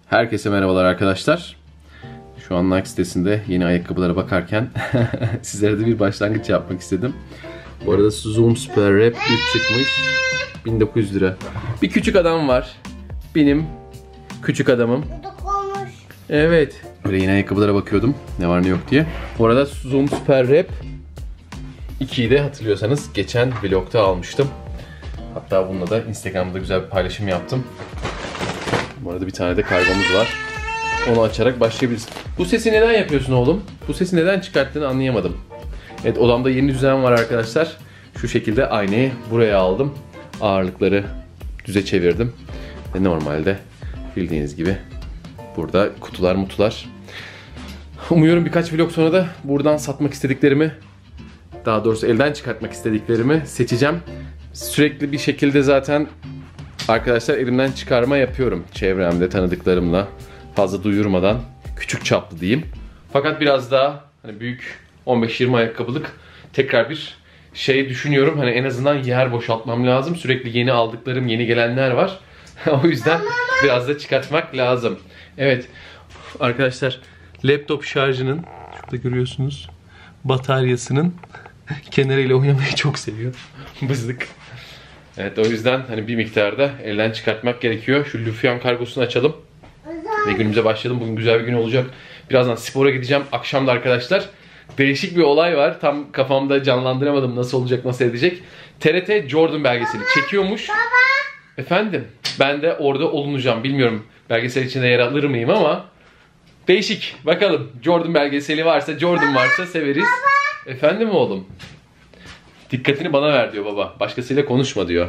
Herkese merhabalar arkadaşlar. Şu an Nike sitesinde yeni ayakkabılara bakarken sizlere de bir başlangıç yapmak istedim. Bu arada Zoom Super Rap 3 çıkmış. 1900 lira. Bir küçük adam var. Benim küçük adamım. Evet. Böyle yeni ayakkabılara bakıyordum. Ne var ne yok diye. Bu arada Zoom Super Rap 2'yi de hatırlıyorsanız geçen vlogta almıştım. Hatta bununla da Instagram'da güzel bir paylaşım yaptım. Bu arada bir tane de kargomuz var. Onu açarak başlayabiliriz. Bu sesi neden yapıyorsun oğlum? Bu sesi neden çıkarttığını anlayamadım. Evet, odamda yeni düzen var arkadaşlar. Şu şekilde aynayı buraya aldım. Ağırlıkları düze çevirdim. Ve normalde bildiğiniz gibi burada kutular mutular. Umuyorum birkaç vlog sonra da buradan satmak istediklerimi, daha doğrusu elden çıkartmak istediklerimi seçeceğim. Sürekli bir şekilde zaten arkadaşlar elimden çıkarma yapıyorum. Çevremde tanıdıklarımla fazla duyurmadan, küçük çaplı diyeyim. Fakat biraz daha hani büyük 15-20 ayakkabılık tekrar bir şey düşünüyorum. Hani en azından yer boşaltmam lazım. Sürekli yeni aldıklarım, yeni gelenler var. O yüzden biraz da çıkartmak lazım. Evet arkadaşlar, laptop şarjının, şurada görüyorsunuz, bataryasının kenarıyla oynamayı çok seviyor. Bızlık. Evet, o yüzden hani bir miktarda elden çıkartmak gerekiyor. Şu Lüfyan kargosunu açalım. Ve günümüze başlayalım. Bugün güzel bir gün olacak. Birazdan spora gideceğim. Akşam da arkadaşlar değişik bir olay var. Tam kafamda canlandıramadım nasıl olacak, nasıl edecek. TRT Jordan belgeseli çekiyormuş. Baba! Efendim? Ben de orada olunacağım. Bilmiyorum belgesel içinde yer alır mıyım ama değişik. Bakalım. Jordan belgeseli varsa, Jordan varsa severiz. Baba! Efendim oğlum? Dikkatini bana ver diyor baba. Başkasıyla konuşma diyor.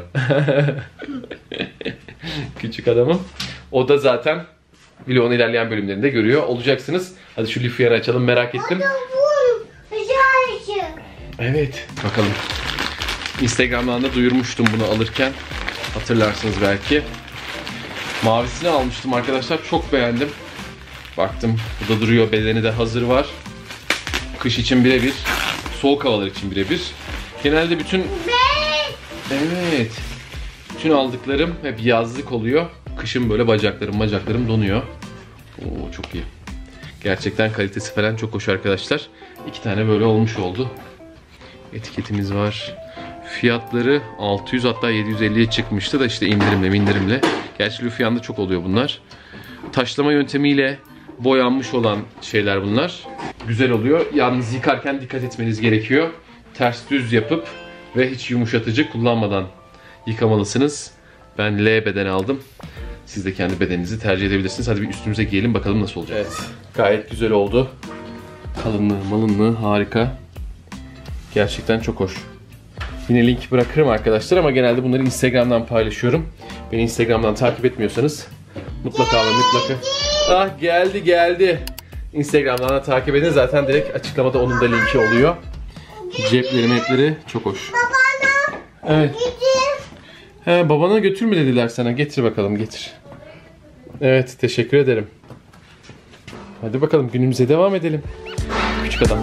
Küçük adamım. O da zaten vlogun ilerleyen bölümlerinde görüyor olacaksınız. Hadi şu Lüfyan'ı açalım, merak ettim. Evet, bakalım. Instagram'dan da duyurmuştum bunu alırken. Hatırlarsınız belki. Mavisini almıştım arkadaşlar. Çok beğendim. Baktım bu da duruyor. Bedeni de hazır var. Kış için birebir. Soğuk havalar için birebir. Genelde bütün... Evet. Bütün aldıklarım hep yazlık oluyor. Kışın böyle bacaklarım donuyor. Oo, çok iyi. Gerçekten kalitesi falan çok hoş arkadaşlar. 2 tane böyle olmuş oldu. Etiketimiz var. Fiyatları 600 hatta 750'ye çıkmıştı da işte indirimle. Gerçi Lüfyan'da çok oluyor bunlar. Taşlama yöntemiyle boyanmış olan şeyler bunlar. Güzel oluyor. Yalnız yıkarken dikkat etmeniz gerekiyor. Ters düz yapıp ve hiç yumuşatıcı kullanmadan yıkamalısınız. Ben L beden aldım. Siz de kendi bedeninizi tercih edebilirsiniz. Hadi bir üstümüze giyelim bakalım nasıl olacak. Evet, gayet güzel oldu. Kalınlığı, malınlığı harika. Gerçekten çok hoş. Yine link bırakırım arkadaşlar ama genelde bunları Instagram'dan paylaşıyorum. Beni Instagram'dan takip etmiyorsanız mutlaka ve mutlaka... Ah, geldi. Instagram'dan da takip edin. Zaten direkt açıklamada onun da linki oluyor. Cepleri çok hoş. Babana. Evet. He, babana götürme dediler sana. Getir bakalım, getir. Evet, teşekkür ederim. Hadi bakalım günümüze devam edelim. Küçük adam.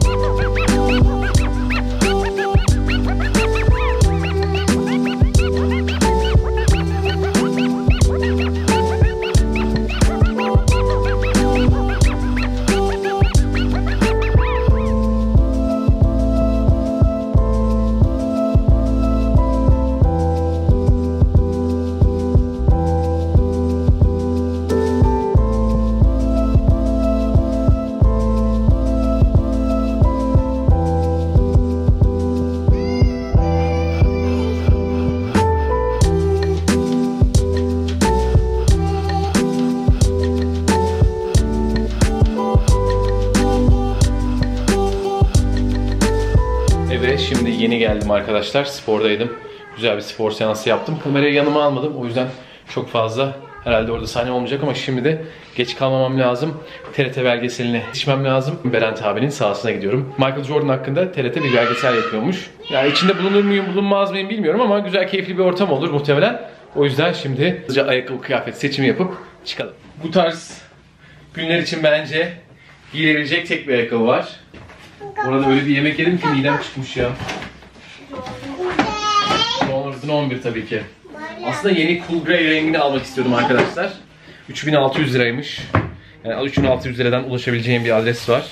Şimdi yeni geldim arkadaşlar. Spordaydım. Güzel bir spor seansı yaptım. Kamerayı yanıma almadım. O yüzden çok fazla herhalde orada sahne olmayacak ama şimdi de geç kalmamam lazım. TRT belgeseline yetişmem lazım. Berent abinin sahasına gidiyorum. Michael Jordan hakkında TRT bir belgesel yapıyormuş. Yani içinde bulunur muyum bulunmaz mıyım bilmiyorum ama güzel keyifli bir ortam olur muhtemelen. O yüzden şimdi hızlıca ayakkabı kıyafet seçimi yapıp çıkalım. Bu tarz günler için bence giyilebilecek tek bir ayakkabı var. Orada böyle bir yemek yedim ki midem çıkmış ya. Jordan 11 tabii ki. Aslında yeni Cool Grey rengini almak istiyordum arkadaşlar. 3600 liraymış. Yani 3600 liradan ulaşabileceğim bir adres var.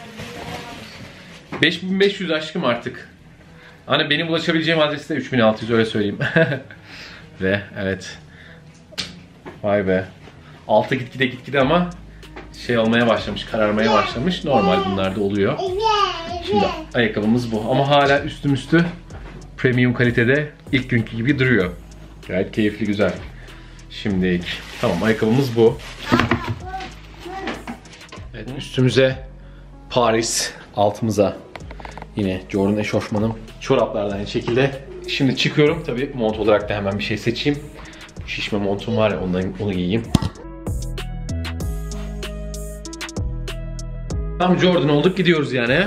5500 aşkım artık. Hani benim ulaşabileceğim adresi de 3600, öyle söyleyeyim. Ve evet. Vay be. Altı gitgide ama şey olmaya başlamış, kararmaya başlamış. Normal, bunlar da oluyor. Şimdi ayakkabımız bu. Ama hala üstü premium kalitede, ilk günkü gibi duruyor. Gayet keyifli, güzel. Şimdi tamam, ayakkabımız bu. Evet, üstümüze Paris, altımıza yine Jordan eşofmanım. Çoraplardan aynı şekilde. Şimdi çıkıyorum. Tabii mont olarak da hemen bir şey seçeyim. Şişme montum var ya, onu giyeyim. Tam Jordan olduk, gidiyoruz yani.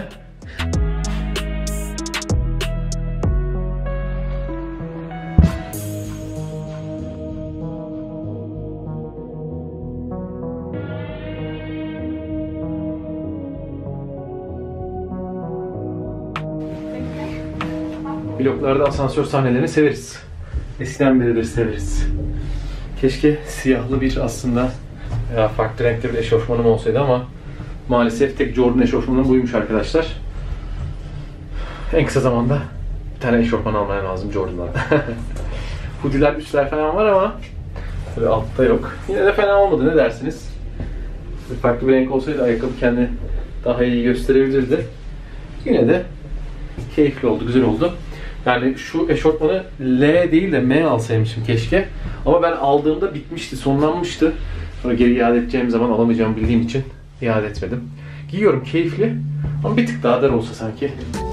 Vloglarda asansör sahnelerini severiz. Eskiden beridir severiz. Keşke siyahlı bir, aslında veya farklı renkte bir eşofmanım olsaydı ama maalesef tek Jordan eşofmanım buymuş arkadaşlar. En kısa zamanda bir tane eşofman almaya lazım Jordan'dan. Hoodie'ler, üstler falan var ama tabii altta yok. Yine de fena olmadı, ne dersiniz? Farklı bir renk olsaydı ayakkabı kendini daha iyi gösterebilirdi. Yine de keyifli oldu, güzel oldu. Yani şu eşofmanı L değil de M alsaymışım keşke. Ama ben aldığımda bitmişti, sonlanmıştı. Sonra geri iade edeceğim zaman alamayacağımı bildiğim için iade etmedim. Giyiyorum, keyifli ama bir tık daha dar olsa sanki.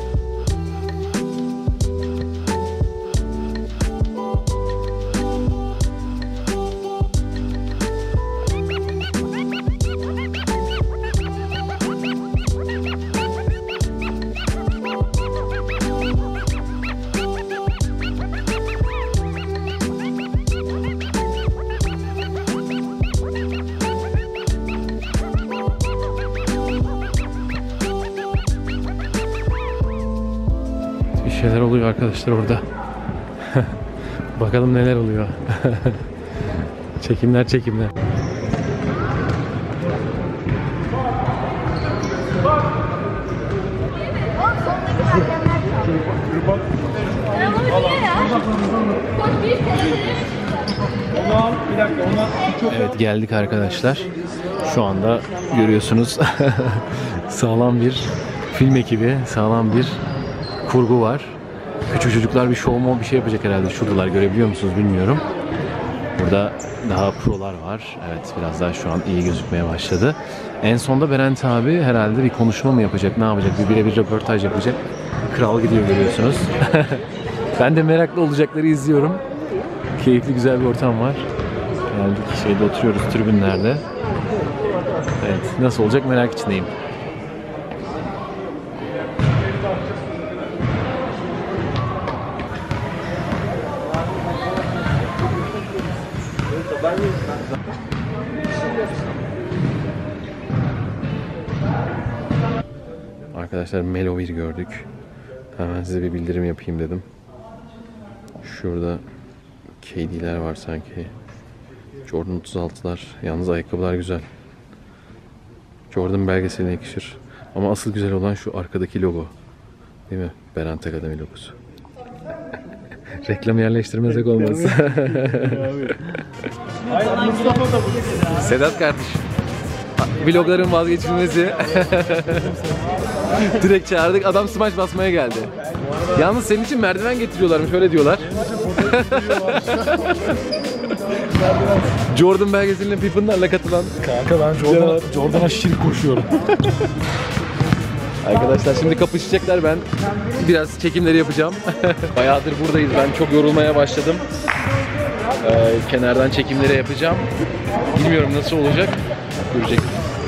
Bir şeyler oluyor arkadaşlar orada. Bakalım neler oluyor. Çekimler. Evet, geldik arkadaşlar. Şu anda görüyorsunuz sağlam bir film ekibi, sağlam bir kurgu var. Küçük çocuklar bir show mu bir şey yapacak herhalde. Şuradalar, görebiliyor musunuz bilmiyorum. Burada daha prolar var. Evet, biraz daha şu an iyi gözükmeye başladı. En sonda Berent abi herhalde bir konuşma mı yapacak, ne yapacak? Bir birebir röportaj yapacak. Kral gidiyor, görüyorsunuz. Ben de meraklı olacakları izliyorum. Keyifli, güzel bir ortam var. Geldik, şeyde oturuyoruz, tribünlerde. Evet, nasıl olacak merak içindeyim. Arkadaşlar, Melo 1 gördük. Hemen size bir bildirim yapayım dedim. Şurada KD'ler var sanki. Jordan 36'lar. Yalnız ayakkabılar güzel. Jordan belgeseline yakışır. Ama asıl güzel olan şu arkadaki logo. Değil mi? Berent Akademi logosu. Reklamı yerleştirmesek olmaz. Sedat kardeşim. Vlogların vazgeçilmesi. Direkt çağırdık. Adam smaç basmaya geldi. Yalnız senin için merdiven getiriyorlarmış, öyle diyorlar. Jordan belgeseline Pippen'larla katılan. Kanka ben Jordan'a şirk koşuyorum. Arkadaşlar şimdi kapışacaklar, ben biraz çekimleri yapacağım. Bayağıdır buradayız, ben çok yorulmaya başladım. Kenardan çekimleri yapacağım. Bilmiyorum nasıl olacak, göreceksiniz.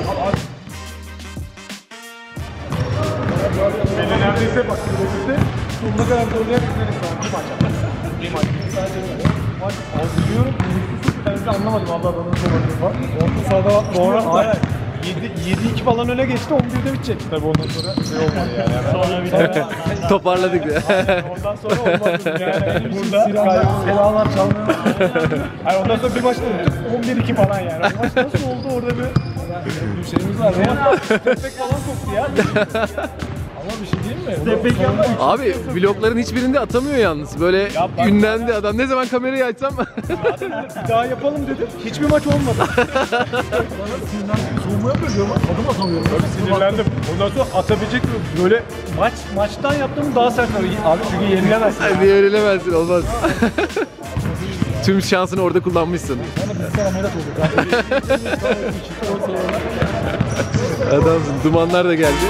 Beni neredeyse bak sonuna kadar doğruya bir maç. Maç biliyorum. Ben de anlamadım, Allah bana sormadım var. Orta sahada sonra aynen. 7-2 falan öne geçti, 11'de bitecekti tabii ondan sonra şey olmadı yani. Sonra Toparladık. ondan sonra olmadı yani. Burada silahlar çalmıyor. Hayır, ondan sonra bir maçta unuttuk 11-2 falan yani. O maç nasıl oldu orada bir şeyimiz var ya. Tepek falan koptu ya. Ama bir şey değil mi? Tepek yapma. Abi vlogların hiçbirinde atamıyor yalnız. Böyle Ya bak- ünlendi adam. Ne zaman kamerayı açsam Bir daha yapalım dedim. Hiçbir maç olmadı. Soğuma yapıyor diyorum. Adım atamıyorum. Böyle sinirlendim. Ondan sonra atabilecek mi? Böyle maçtan yaptığım daha sert abi, çünkü yenilemezsin. hadi öğrenemezsin, olmaz. Tüm şansını orada kullanmışsın. Sonra biz ameliyat olduk. Adamsın. Dumanlar da geldi.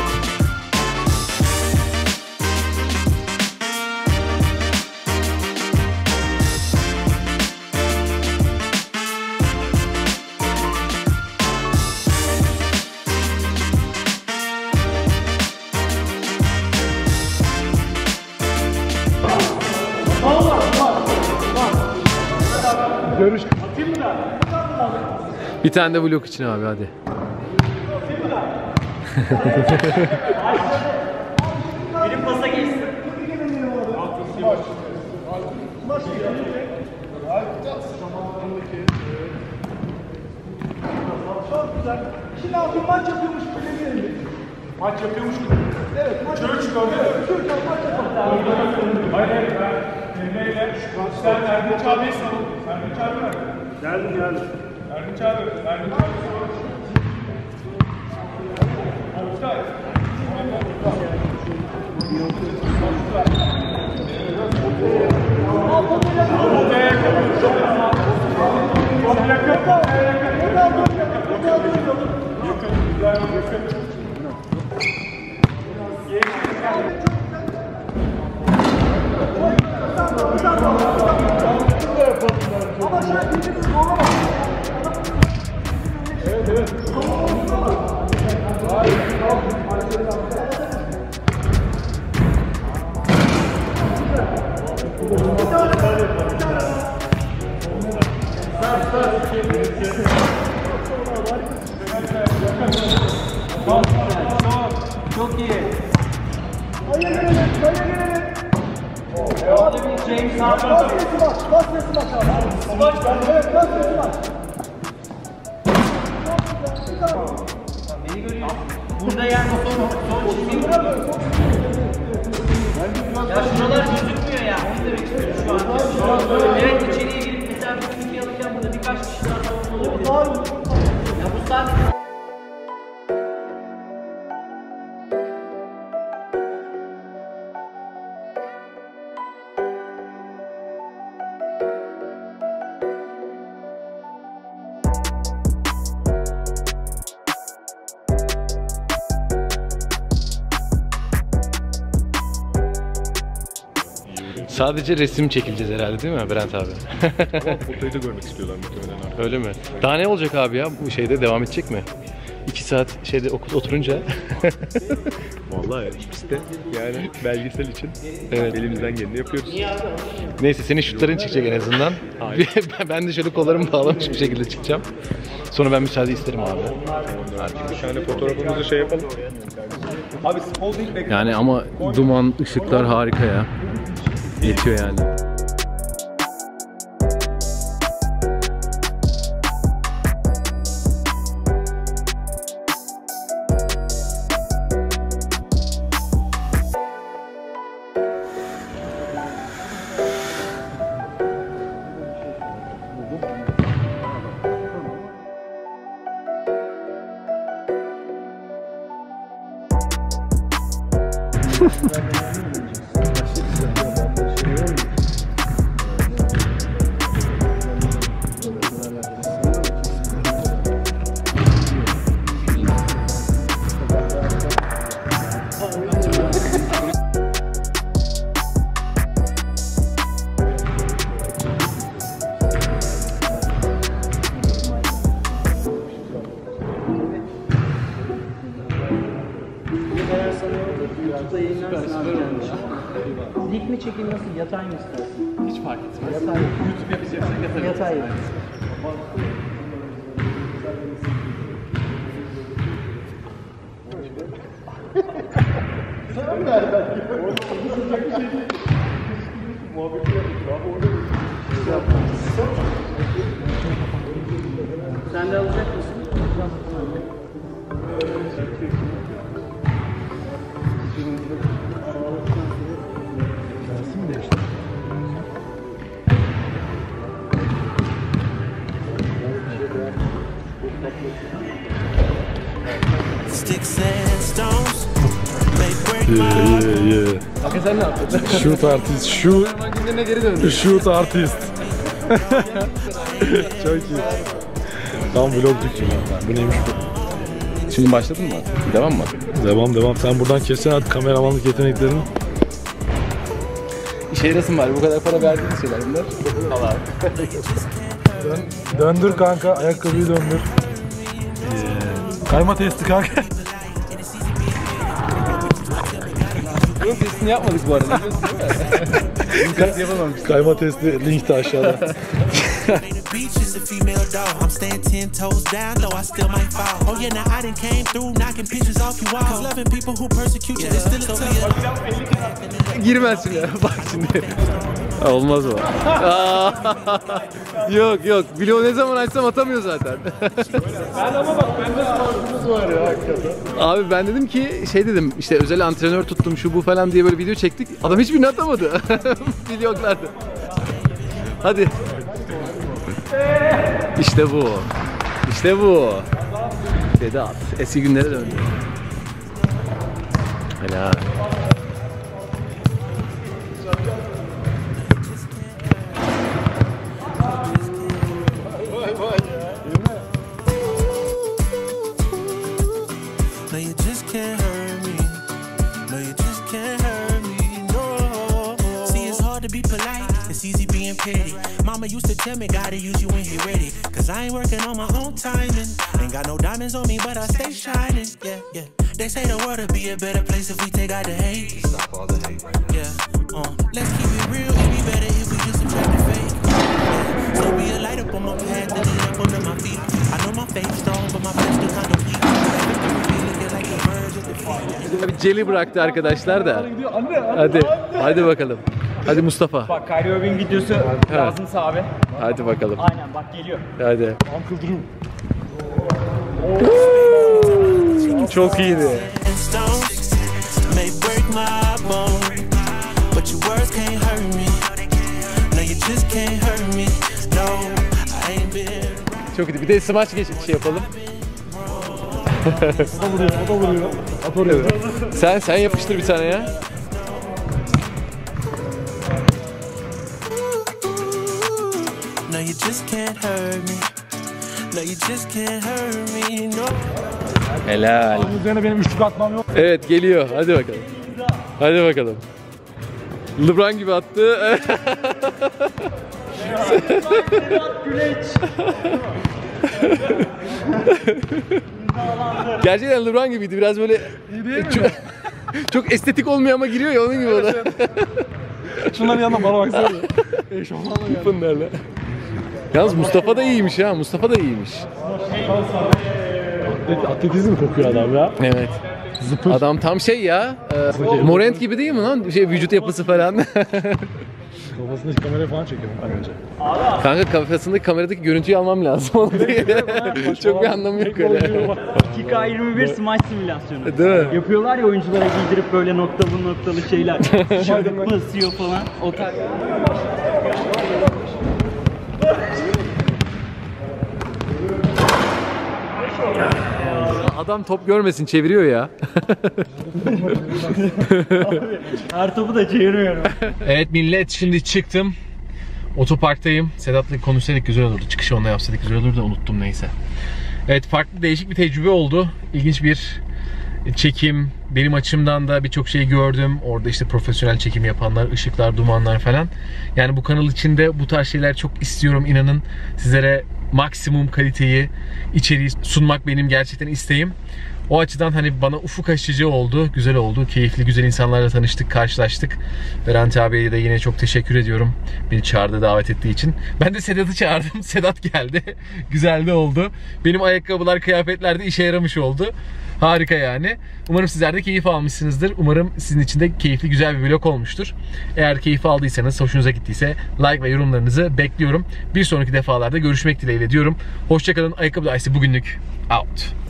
Görüş. Bir tane de vlog için abi, hadi. Benim pasa geçsin. Şimdi abi maç yapıyormuş gibi. Maç yapıyormuş gibi. Evet, maç yapıyormuş gibi. Maç yapalım. Hayır, Emre'yle sen Erdinç abiyi savun. Erdinç abi nerede? Geldim. Erdinç abi savun. Oktay. Çok iyi. Orada bir James Harden. Beni görüyor. Burada yani son çizgi. Ya şuralar gözükmüyor ya. Onu demek istiyorum şu an. Evet, içeriye girip mesela bir iki alırken burada birkaç kişi daha savunma olabilir. Ya bu sadece... Sadece resim çekileceğiz herhalde, değil mi Brent abi? Fotoğrafı da görmek istiyorlar muhtemelen artık. Öyle mi? Daha ne olacak abi ya? Bu şeyde devam edecek mi? 2 saat şeyde oturunca. Vallahi işte yani belgesel için elimizden geleni yapıyoruz. Neyse, senin şutların çıkacak en azından. Ben de şöyle kollarımı bağlamış bir şekilde çıkacağım. Sonra ben müsaade isterim abi. Bir tane fotoğrafımızı şey yapalım. Abi Spalding bekle. Yani ama duman, ışıklar harika ya. Yetiyor yani. Dik mi çekeyim, nasıl? Yatay mı istersin? Hiç fark etmez. Yatay. YouTube yapacaksak yatarım. Yatay. Sen de alacak mısın? Sticks and stones may break my Kanka sen ne yaptın? Shoot artist, Günlerine geri döndün. shoot artist. Çok iyi. Tam vlogcuk. Bu neymiş bu? Şimdi başladın mı? Devam mı? Devam. Sen buradan kesin hadi kameramanlık yeteneklerini. İşe yarasın var. Bu kadar para verdiğiniz şeyler bunlar. Döndür kanka, ayakkabıyı döndür. Kayma testi kanka. Bunun testini yapmadık bu arada. Biliyorsun değil mi? Test yapamamıştık. Kayma testi link de aşağıda. beach is a female dog. I'm staying 10 toes down, though I still might fall. Oh yeah, now I done came through, knocking pictures off you walls. Loving people who persecute you, it's still a Girmez şimdi. Bak şimdi. Olmaz o. Yok. Vlogu ne zaman açsam atamıyor zaten. Ama bak bende sporcumuz var ya hakikaten. Abi ben dedim ki dedim işte özel antrenör tuttum şu bu falan diye böyle video çektik. Adam hiçbirini atamadı. Vloglarda. Hadi. İşte bu. Sedat. Eski günlere döndü. Helal. No, you just can't hurt me. No, you just can't hurt me. No. See, it's hard to be polite. It's easy being petty. Mama used to tell me, gotta use you when he ready. Cause I ain't working on my own timing. Ain't got no diamonds on me, but I stay shining. Yeah. They say the world would be a better place if we take out the hate. Stop all the hate right now. Yeah. Let's keep it real. It'd be better if we just subtract the fake. Yeah. So be a light up on my path and lead up under my feet. I know my faith's strong, but my faith still kind of weak. Bir Jelly bıraktı arkadaşlar da. Hadi bakalım. Hadi Mustafa. Bak Kyrie Irving videosu lazımsa abi. Hadi bakalım. Aynen bak geliyor. Hadi. Çok iyiydi. And stones may break my bone, but your words can't hurt me. No, you just can't hurt me. No, I ain't been. Çok iyiydi. Bir de smaç yapalım. O da vuruyor. Sen yapıştır bir tane ya. No, you just can't hurt me. No, you just can't hurt me. No. Helal. Bunun üzerine benim üçlük atmam yok. Evet geliyor. Hadi bakalım. LeBron gibi attı. Gerçekten LeBron gibiydi. Biraz böyle çok estetik olmuyor ama giriyor ya onun gibi o da. Şunların yanına bana baksana. Bunlarla. Yalnız Mustafa da iyiymiş ha. Atletizm kokuyor adam ya. Evet. Zıpır. Adam tam ya. Morant gibi değil mi lan? Vücut yapısı falan. Kafasındaki kamerayı falan çekiyorum önce. Kanka kafasındaki kameradaki görüntüyü almam lazım onu diye. Çok bir anlamı yok öyle. 2K21 smaç simülasyonu. Değil mi? Yapıyorlar ya oyunculara giydirip böyle noktalı şeyler. Şöyle basıyor falan. O tarz. Adam top görmesin çeviriyor ya. Her topu da çeviriyorum. Evet millet şimdi çıktım. Otoparktayım. Sedat'la konuşsaydık güzel olurdu. Çıkışı onunla yapsaydık güzel olurdu da unuttum neyse. Evet farklı değişik bir tecrübe oldu. İlginç bir çekim. Benim açımdan da birçok şey gördüm. Orada işte profesyonel çekim yapanlar, ışıklar, dumanlar falan. Yani bu kanal içinde bu tarz şeyler çok istiyorum. İnanın sizlere maksimum kaliteyi, içeriği sunmak benim gerçekten isteğim. O açıdan hani bana ufuk açıcı oldu, güzel oldu. Keyifli, güzel insanlarla tanıştık, karşılaştık. Berat abiye de yine çok teşekkür ediyorum. Beni çağırdı, davet ettiği için. Ben de Sedat'ı çağırdım. Sedat geldi. Güzel de oldu. Benim ayakkabılar, kıyafetler de işe yaramış oldu. Harika yani. Umarım sizler de keyif almışsınızdır. Umarım sizin için de keyifli, güzel bir vlog olmuştur. Eğer keyif aldıysanız, hoşunuza gittiyse like ve yorumlarınızı bekliyorum. Bir sonraki defalarda görüşmek dileğiyle diyorum. Hoşçakalın. Ayakkabı Dairesi bugünlük out.